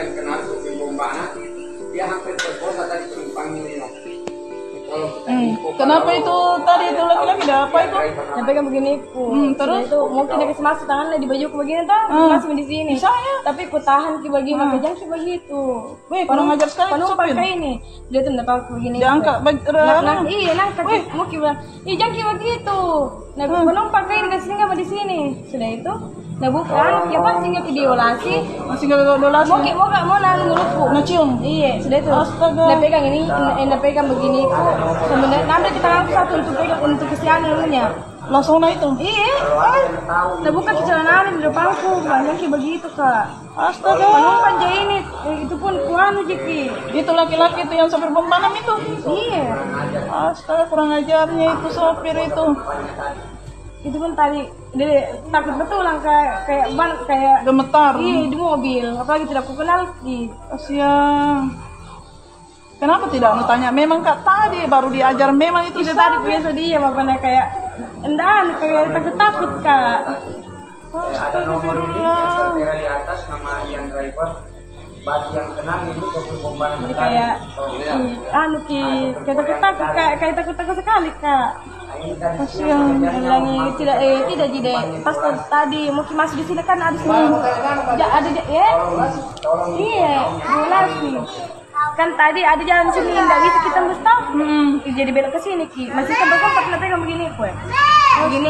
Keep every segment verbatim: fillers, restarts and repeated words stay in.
yang kenal supir bombana, dia hampir terkosa tadi penumpangnya ini. Hmm. Kenapa itu tadi itu laki-laki dah apa itu? Yang pegang begini ku. Hmm, terus itu mungkin dia kasih masuk tangannya di baju ku begini tuh, Hmm. masuk di sini. Saya. Tapi ku tahan ki bagi Hmm. maka jangan ki begitu. Wih, kurang ajar sekali Penumpang sopir. kayak ini. Dia tuh mendapat begini. Dia angkat baj- Nah, nah, anu. iya, nangkat. Mau ki bilang, "Ih, jangan ki begitu." Nah, Hmm. penumpang kayak ini kasih singgah di sini. Sudah itu, nah bukan, ya kan singgah videolasi. Masih nggak ada dolasi. Mau ki mau gak mau nang mulutku. Nah, cium. Iya, sudah itu. Astaga. Dia pegang ini, dia pegang begini. Sebenarnya nanti kita langsung satu untuk pegang untuk kesian dulunya. Langsung nah itu. Iya. Nah bukan kecelakaan di depanku, banyak ki begitu kak. Astaga. Penumpang jadi ini, eh, itu pun kuanu jeki. Itu laki-laki itu yang sopir bom panam itu. Iya. Astaga, kurang ajarnya itu sopir itu. Itu pun tadi dia takut betul lah kayak kayak ban kayak Gemetar. iya di mobil, apalagi tidak ku kenal ki. Kasihan. Kenapa tidak mau tanya? Memang kak tadi baru diajar memang itu Itu tadi sopir. biasa dia makanya kayak endan kayak takut takut kak. Ada nomor ini yang tertera di atas nama yang driver. Bagi yang kenal itu supir bombana. Jadi kayak ih, anu ki kayak takut takut kak kayak takut takut sekali kak. Kasihan. Ulangi tidak eh tidak jadi pas tadi mungkin masih di sini kan ada sini ja, ada ja- ya iya regulasi kan tadi ada jalan sini nggak bisa kita mesti Hmm. jadi belok ke sini ki masih sempat sempat kena pegang begini kue begini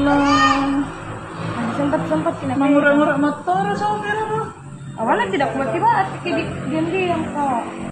sempat sempat kena pegang Mengurang-urang motor sopir itu. awalnya tidak kuat tiba diam diam kok